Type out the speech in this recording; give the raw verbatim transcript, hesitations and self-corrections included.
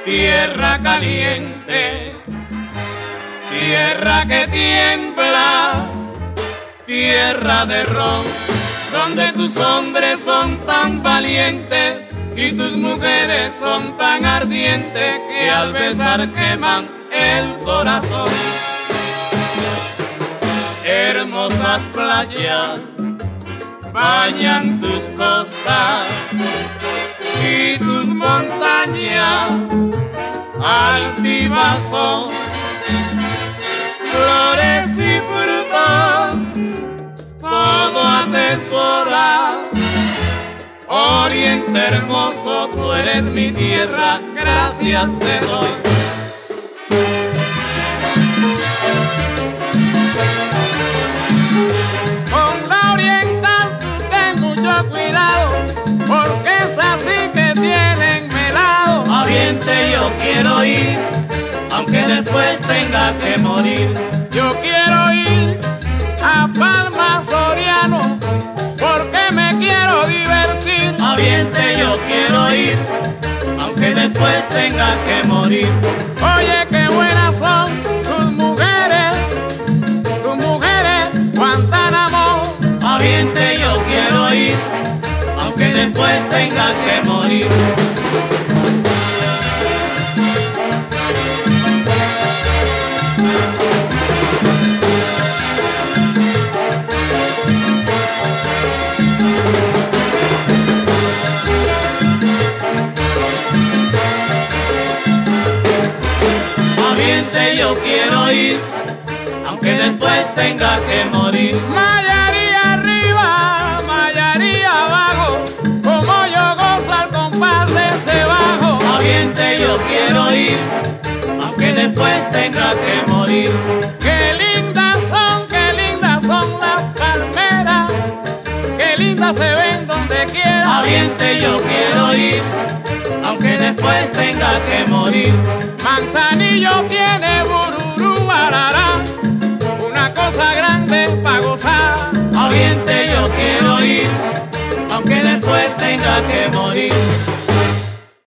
tierra caliente, tierra que tiembla, tierra de ron, donde tus hombres son tan valientes y tus mujeres son tan ardientes que al besar queman el corazón. Hermosas playas bañan tus costas y tus montañas altivas son, flores y frutos todo atesora. Oriente hermoso, tú eres mi tierra, gracias te doy. Con la oriental tú ten mucho cuidado, porque es así que tienen melado. A Oriente yo quiero ir, aunque después tenga que morir. Yo quiero ir a Palma Soriano, porque me quiero divertir. A Oriente yo quiero ir, aunque después tenga que morir. Oye, qué buenas son tus mujeres, tus mujeres, Guantánamo. A Oriente yo quiero ir, aunque después tenga que morir. Yo quiero ir, aunque después tenga que morir. Mayaría arriba, Mayaría abajo, como yo gozo al compás de ese bajo. A Oriente yo quiero ir, aunque después tenga que morir. Qué lindas son, qué lindas son las palmeras, qué lindas se ven donde quiera. A Oriente yo quiero ir, aunque después tenga que morir. Manzanillo tiene bururú, barará, una cosa grande para gozar. A Oriente yo quiero ir, aunque después tenga que morir.